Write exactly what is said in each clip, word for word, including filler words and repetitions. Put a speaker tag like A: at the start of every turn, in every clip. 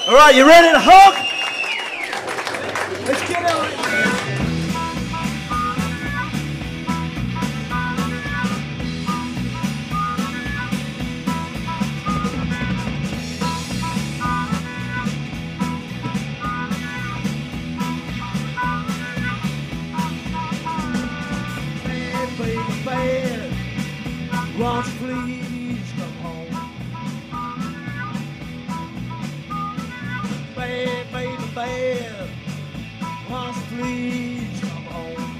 A: All right, you ready to hug? Let's get out. Bad, baby, bad. Won't you please come home? Bad, baby, bad. Won't you please come home?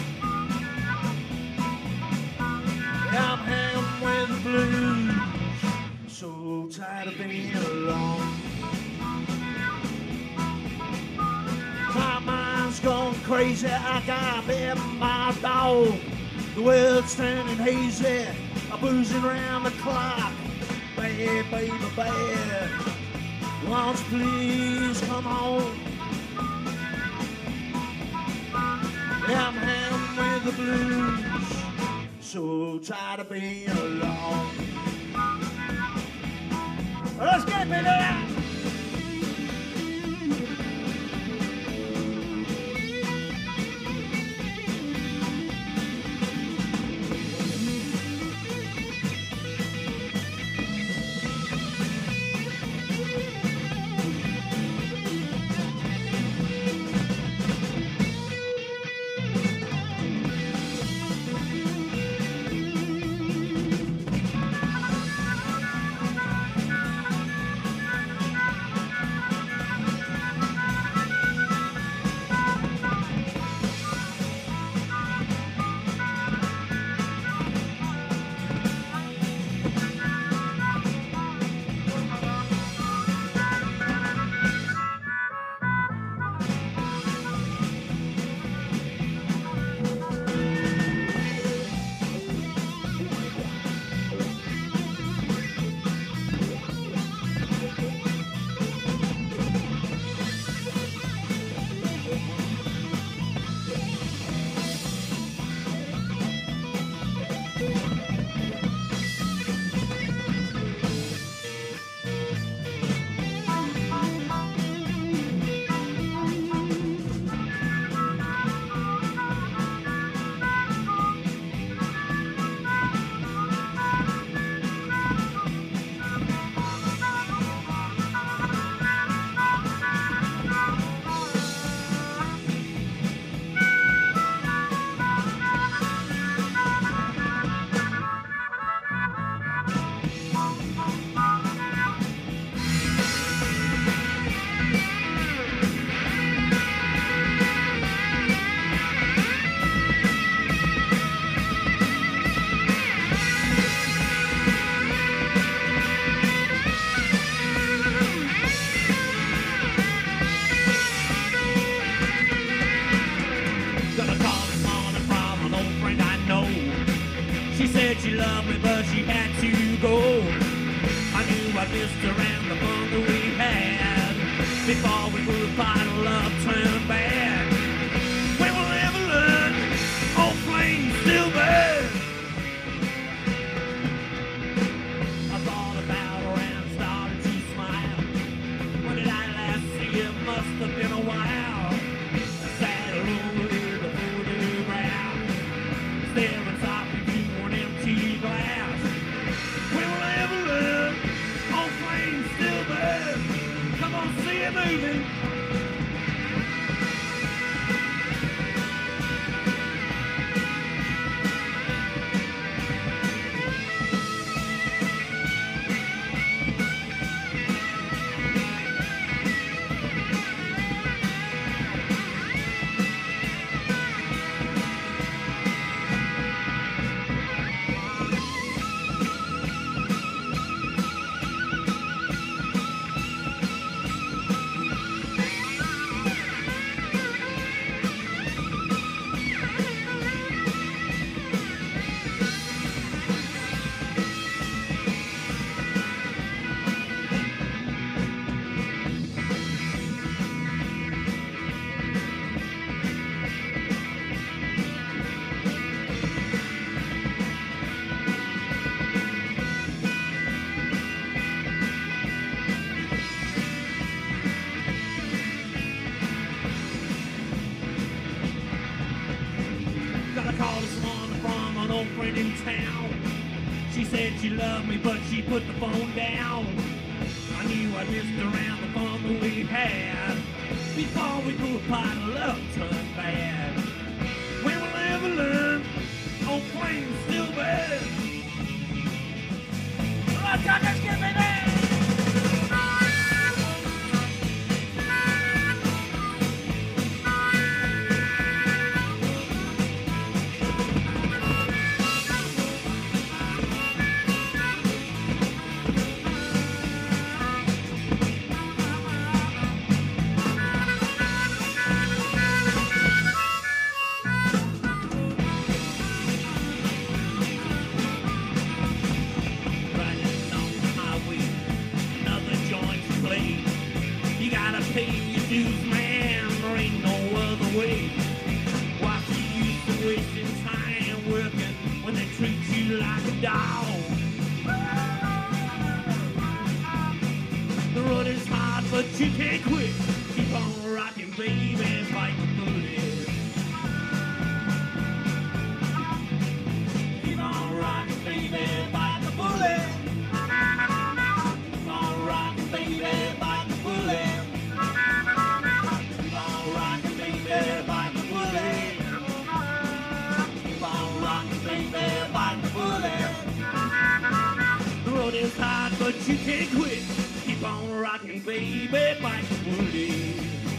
A: Yeah, I'm hanging with the blues, so tired of being alone. My mind's going crazy, I got bit my dog. The world's turning hazy, I'm boozing around the clock. Bad, baby, bad. Won't you please come home? Yeah, I'm hanging with the blues, so tired of being alone. Let's get it, baby!
B: She loved me, but she had to go. I knew I missed around the fun that we had before we grew apart and love turned bad. We will never learn, old flames still burn. I thought about her and started to smile. When did I last see you? Must have been a while. I sat alone with a photograph, staring softly through an empty glass. We will never learn, old flames still burn. Come on, see it moving. friend in town. She said she loved me, but she put the phone down. I knew I missed around the fun that we had before we grew apart and love turned bad. When will I ever learn? On planes still bad. Let's go, let's get me there. You can't quit. Keep on rocking, baby, and fight the bullet. Keep on rocking, baby, and fight the bullet. Keep on rocking, baby, and fight the bullet. Keep on rocking, baby, and fight the bullet. Keep on rocking, baby, and fight the bullet. The road is hard, but you can't quit. Keep on rocking, baby, bite the bullet.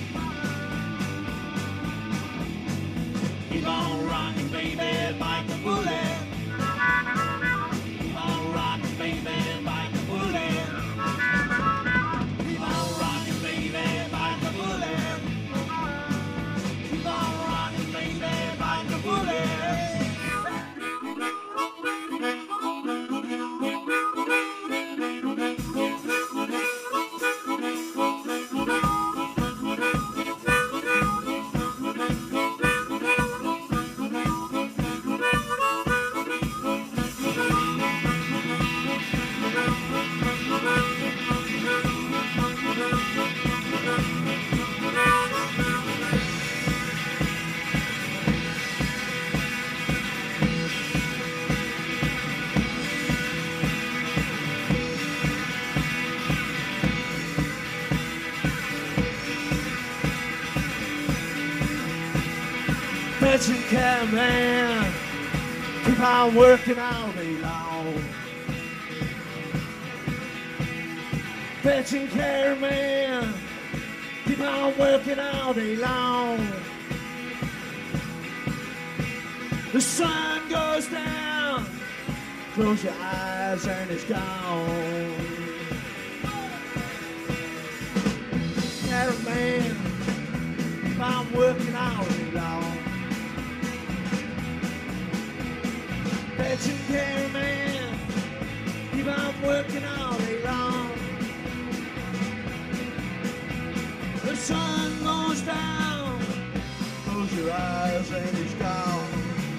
B: Keep on rocking, baby, bite the bullet. Keep on rocking, baby, bite the bullet. Keep on rocking, baby, bite the bullet. Keep on rocking, baby, bite the bullet.
A: Pension care man, keep on working all day long. Pension care man, keep on working all day long. The sun goes down, close your eyes and it's gone. Care man, keep on working all day long. Pension care man, keep on working all day long. The sun goes down, close your eyes and it's gone.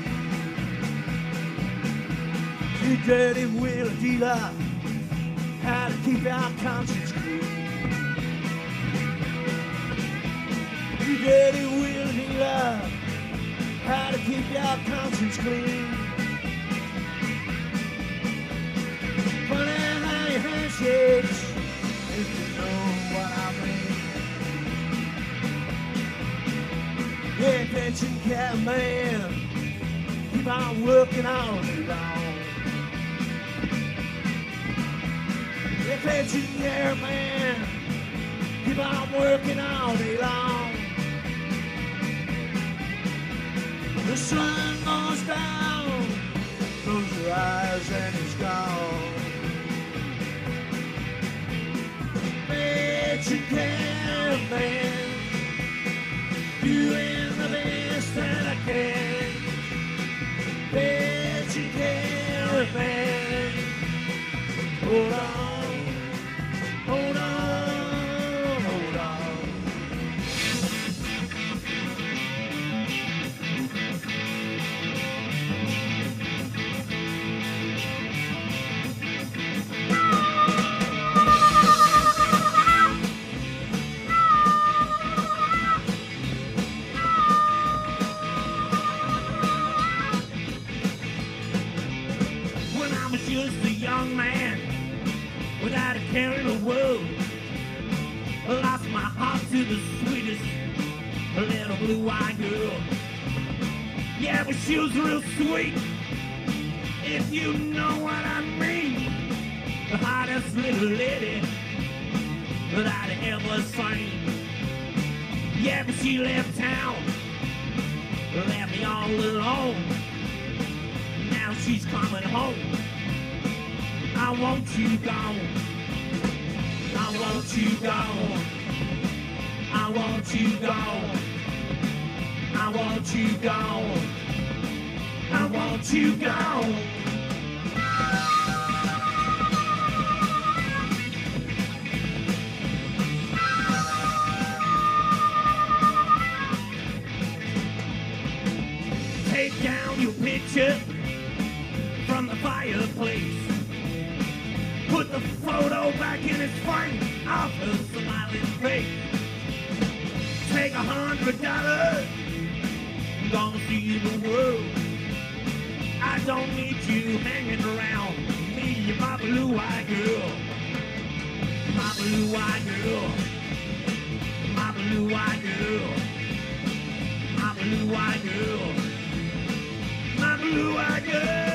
A: You dirty wheel dealer, how to keep our conscience clean. You dirty wheel dealer, how to keep your conscience clean. Funny how your handshakes, if you know what I mean. Yeah, pension care man, keep on working all day long. Yeah, pension care man, keep on working all day long. The sun goes down, close your eyes and it's gone. Pension care man, doing the best that I can. Pension care man, hold on, hold on, hold on.
B: just a young man without a care in the world. Lost my heart to the sweetest little blue-eyed girl. Yeah, but she was real sweet, if you know what I mean. The hottest little lady that I'd ever seen. Yeah, but she left town, left me all alone. Now she's coming home. I want you gone. I want you gone. I want you gone. I want you gone. I want you gone. Take down your picture from the fireplace. Put the photo back in its frame of her smiling face. Take a hundred dollars, I'm gonna see the world. I don't need you hanging around me, my blue-eyed girl. My blue-eyed girl. My blue-eyed girl. My blue-eyed girl. My blue-eyed girl.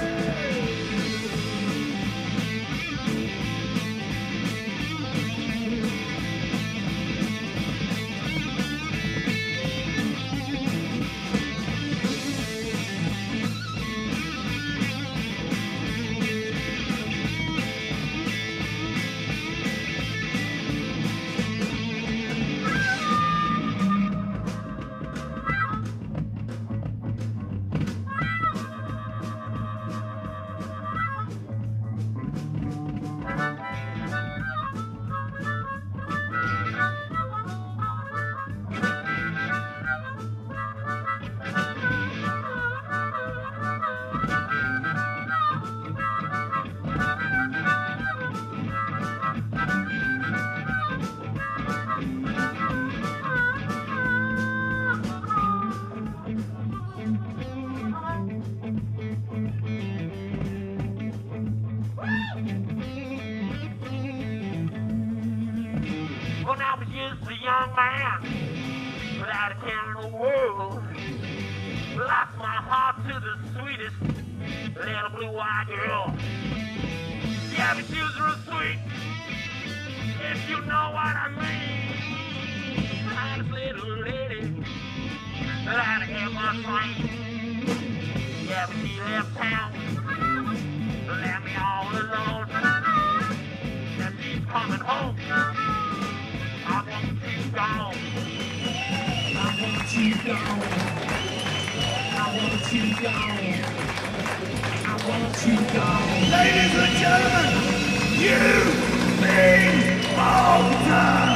B: When I was just a young man, without a care in the world, lost my heart to the sweetest little blue-eyed girl. Yeah, but she was real sweet, if you know what I mean. The hottest little lady that I'd ever seen. Yeah, but she left town, left me all alone. Now she's coming home. I want you gone. I want you gone. I want you gone. I want you gone.
A: Ladies and gentlemen, you mean all the time.